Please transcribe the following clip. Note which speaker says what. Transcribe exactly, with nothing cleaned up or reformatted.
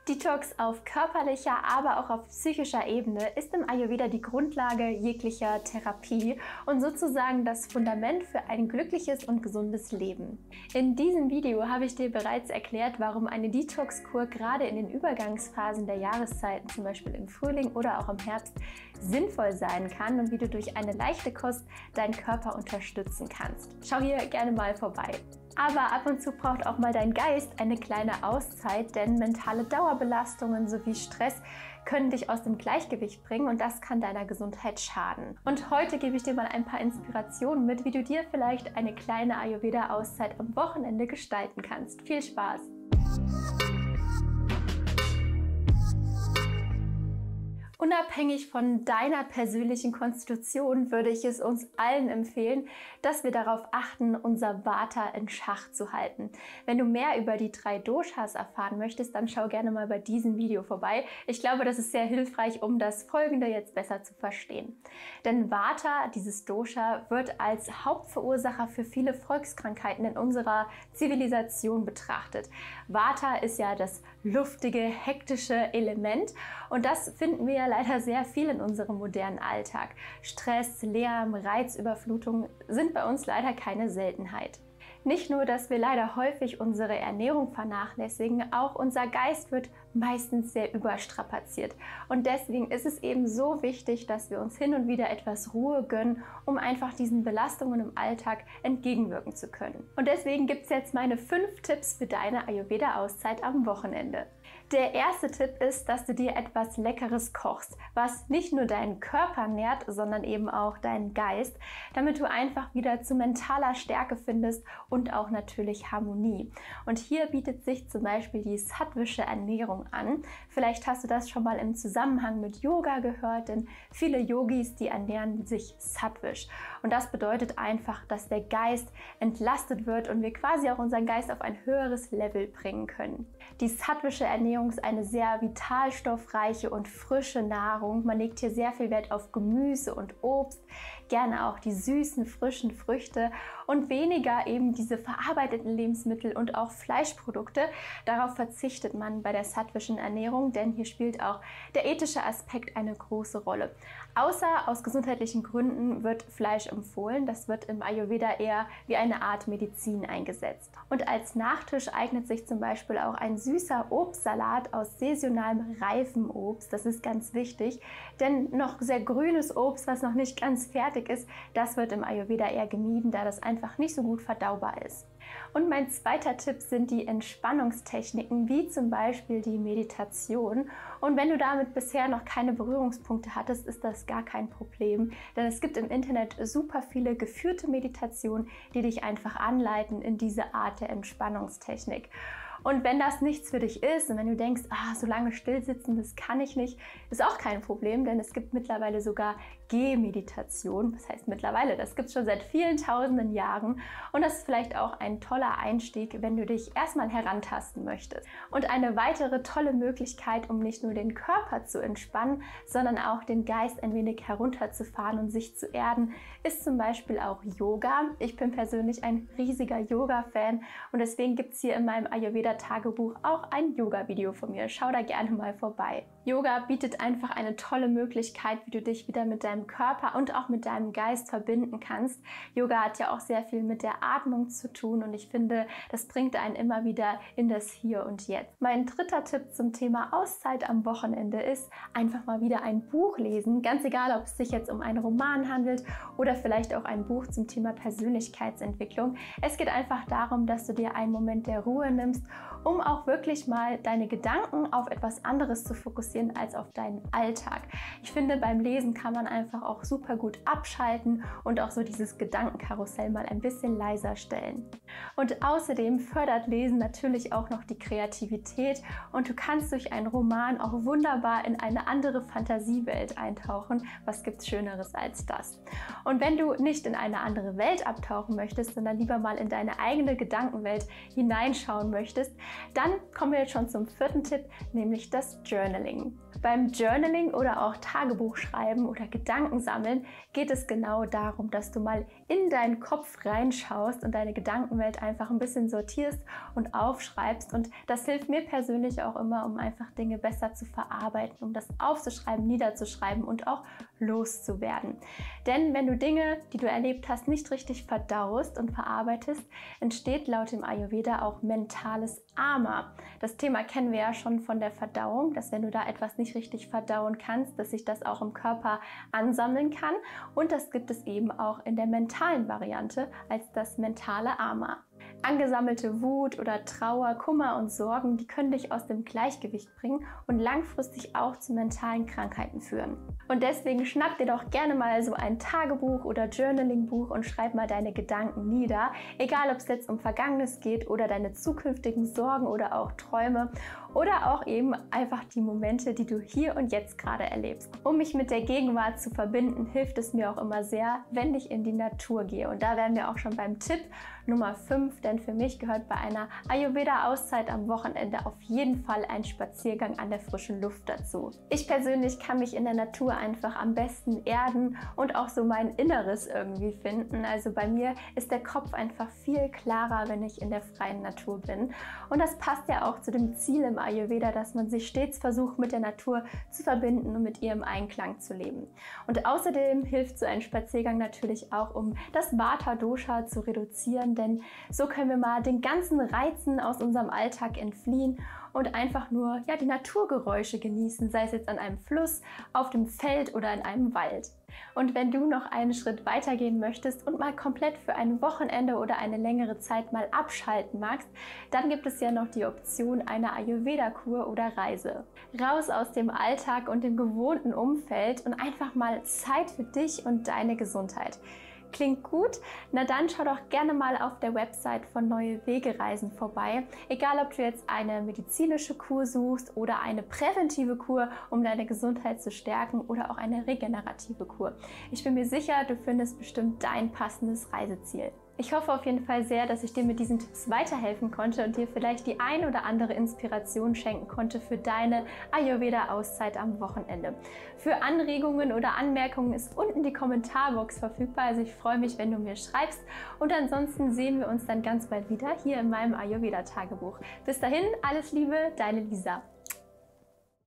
Speaker 1: Detox auf körperlicher, aber auch auf psychischer Ebene ist im Ayurveda die Grundlage jeglicher Therapie und sozusagen das Fundament für ein glückliches und gesundes Leben. In diesem Video habe ich dir bereits erklärt, warum eine Detox-Kur gerade in den Übergangsphasen der Jahreszeiten, zum Beispiel im Frühling oder auch im Herbst, sinnvoll sein kann und wie du durch eine leichte Kost deinen Körper unterstützen kannst. Schau hier gerne mal vorbei. Aber ab und zu braucht auch mal dein Geist eine kleine Auszeit, denn mentale Dauerbelastungen sowie Stress können dich aus dem Gleichgewicht bringen und das kann deiner Gesundheit schaden. Und heute gebe ich dir mal ein paar Inspirationen mit, wie du dir vielleicht eine kleine Ayurveda-Auszeit am Wochenende gestalten kannst. Viel Spaß! Unabhängig von deiner persönlichen Konstitution würde ich es uns allen empfehlen, dass wir darauf achten, unser Vata in Schach zu halten. Wenn du mehr über die drei Doshas erfahren möchtest, dann schau gerne mal bei diesem Video vorbei. Ich glaube, das ist sehr hilfreich, um das Folgende jetzt besser zu verstehen. Denn Vata, dieses Dosha, wird als Hauptverursacher für viele Volkskrankheiten in unserer Zivilisation betrachtet. Vata ist ja das luftige, hektische Element und das finden wir ja leider sehr viel in unserem modernen Alltag. Stress, Lärm, Reizüberflutung sind bei uns leider keine Seltenheit. Nicht nur, dass wir leider häufig unsere Ernährung vernachlässigen, auch unser Geist wird meistens sehr überstrapaziert. Und deswegen ist es eben so wichtig, dass wir uns hin und wieder etwas Ruhe gönnen, um einfach diesen Belastungen im Alltag entgegenwirken zu können. Und deswegen gibt es jetzt meine fünf Tipps für deine Ayurveda-Auszeit am Wochenende. Der erste Tipp ist, dass du dir etwas Leckeres kochst, was nicht nur deinen Körper nährt, sondern eben auch deinen Geist, damit du einfach wieder zu mentaler Stärke findest und auch natürlich Harmonie. Und hier bietet sich zum Beispiel die sattwische Ernährung an. Vielleicht hast du das schon mal im Zusammenhang mit Yoga gehört, denn viele Yogis, die ernähren sich sattwisch. Und das bedeutet einfach, dass der Geist entlastet wird und wir quasi auch unseren Geist auf ein höheres Level bringen können. Die sattwische Ernährung ist eine sehr vitalstoffreiche und frische Nahrung. Man legt hier sehr viel Wert auf Gemüse und Obst, gerne auch die süßen, frischen Früchte und weniger eben diese verarbeiteten Lebensmittel und auch Fleischprodukte. Darauf verzichtet man bei der sattwischen Ernährung, denn hier spielt auch der ethische Aspekt eine große Rolle. Außer aus gesundheitlichen Gründen wird Fleisch empfohlen. Das wird im Ayurveda eher wie eine Art Medizin eingesetzt. Und als Nachtisch eignet sich zum Beispiel auch ein süßer Obstsalat aus saisonalem reifen Obst. Das ist ganz wichtig, denn noch sehr grünes Obst, was noch nicht ganz fertig ist, das wird im Ayurveda eher gemieden, da das einfach nicht so gut verdaubar ist. Und mein zweiter Tipp sind die Entspannungstechniken, wie zum Beispiel die Meditation. Und wenn du damit bisher noch keine Berührungspunkte hattest, ist das gar kein Problem, denn es gibt im Internet super viele geführte Meditationen, die dich einfach anleiten in diese Art der Entspannungstechnik. Und wenn das nichts für dich ist und wenn du denkst, ah, so lange stillsitzen, das kann ich nicht, ist auch kein Problem, denn es gibt mittlerweile sogar Gehmeditation. Das heißt mittlerweile, das gibt es schon seit vielen tausenden Jahren und das ist vielleicht auch ein toller Einstieg, wenn du dich erstmal herantasten möchtest. Und eine weitere tolle Möglichkeit, um nicht nur den Körper zu entspannen, sondern auch den Geist ein wenig herunterzufahren und sich zu erden, ist zum Beispiel auch Yoga. Ich bin persönlich ein riesiger Yoga-Fan und deswegen gibt es hier in meinem Ayurveda Tagebuch auch ein Yoga-Video von mir. Schau da gerne mal vorbei. Yoga bietet einfach eine tolle Möglichkeit, wie du dich wieder mit deinem Körper und auch mit deinem Geist verbinden kannst. Yoga hat ja auch sehr viel mit der Atmung zu tun und ich finde, das bringt einen immer wieder in das Hier und Jetzt. Mein dritter Tipp zum Thema Auszeit am Wochenende ist, einfach mal wieder ein Buch lesen. Ganz egal, ob es sich jetzt um einen Roman handelt oder vielleicht auch ein Buch zum Thema Persönlichkeitsentwicklung. Es geht einfach darum, dass du dir einen Moment der Ruhe nimmst, um auch wirklich mal deine Gedanken auf etwas anderes zu fokussieren als auf deinen Alltag. Ich finde, beim Lesen kann man einfach auch super gut abschalten und auch so dieses Gedankenkarussell mal ein bisschen leiser stellen. Und außerdem fördert Lesen natürlich auch noch die Kreativität und du kannst durch einen Roman auch wunderbar in eine andere Fantasiewelt eintauchen. Was gibt's Schöneres als das? Und wenn du nicht in eine andere Welt abtauchen möchtest, sondern lieber mal in deine eigene Gedankenwelt hineinschauen möchtest, Dann kommen wir jetzt schon zum vierten Tipp, nämlich das Journaling. Beim Journaling oder auch Tagebuchschreiben oder Gedankensammeln geht es genau darum, dass du mal in deinen Kopf reinschaust und deine Gedankenwelt einfach ein bisschen sortierst und aufschreibst. Und das hilft mir persönlich auch immer, um einfach Dinge besser zu verarbeiten, um das aufzuschreiben, niederzuschreiben und auch loszuwerden. Denn wenn du Dinge, die du erlebt hast, nicht richtig verdaust und verarbeitest, entsteht laut dem Ayurveda auch mentales Ama. Das Thema kennen wir ja schon von der Verdauung, dass wenn du da etwas nicht richtig verdauen kannst, dass sich das auch im Körper ansammeln kann. Und das gibt es eben auch in der mentalen Variante als das mentale Ama. Angesammelte Wut oder Trauer, Kummer und Sorgen, die können dich aus dem Gleichgewicht bringen und langfristig auch zu mentalen Krankheiten führen. Und deswegen schnapp dir doch gerne mal so ein Tagebuch oder Journaling-Buch und schreib mal deine Gedanken nieder, egal ob es jetzt um Vergangenes geht oder deine zukünftigen Sorgen oder auch Träume oder auch eben einfach die Momente, die du hier und jetzt gerade erlebst. Um mich mit der Gegenwart zu verbinden, hilft es mir auch immer sehr, wenn ich in die Natur gehe. Und da wären wir auch schon beim Tipp Nummer fünf, denn für mich gehört bei einer Ayurveda-Auszeit am Wochenende auf jeden Fall ein Spaziergang an der frischen Luft dazu. Ich persönlich kann mich in der Natur einfach am besten erden und auch so mein Inneres irgendwie finden. Also bei mir ist der Kopf einfach viel klarer, wenn ich in der freien Natur bin. Und das passt ja auch zu dem Ziel im Ayurveda, dass man sich stets versucht, mit der Natur zu verbinden und mit ihr im Einklang zu leben. Und außerdem hilft so ein Spaziergang natürlich auch, um das Vata-Dosha zu reduzieren, denn so können wir mal den ganzen Reizen aus unserem Alltag entfliehen und einfach nur ja, die Naturgeräusche genießen, sei es jetzt an einem Fluss, auf dem Feld oder in einem Wald. Und wenn du noch einen Schritt weiter gehen möchtest und mal komplett für ein Wochenende oder eine längere Zeit mal abschalten magst, dann gibt es ja noch die Option einer Ayurveda-Kur oder Reise. Raus aus dem Alltag und dem gewohnten Umfeld und einfach mal Zeit für dich und deine Gesundheit. Klingt gut? Na dann schau doch gerne mal auf der Website von Neue Wege Reisen vorbei. Egal, ob du jetzt eine medizinische Kur suchst oder eine präventive Kur, um deine Gesundheit zu stärken oder auch eine regenerative Kur. Ich bin mir sicher, du findest bestimmt dein passendes Reiseziel. Ich hoffe auf jeden Fall sehr, dass ich dir mit diesen Tipps weiterhelfen konnte und dir vielleicht die ein oder andere Inspiration schenken konnte für deine Ayurveda-Auszeit am Wochenende. Für Anregungen oder Anmerkungen ist unten die Kommentarbox verfügbar, also ich freue mich, wenn du mir schreibst und ansonsten sehen wir uns dann ganz bald wieder hier in meinem Ayurveda-Tagebuch. Bis dahin, alles Liebe, deine Lisa.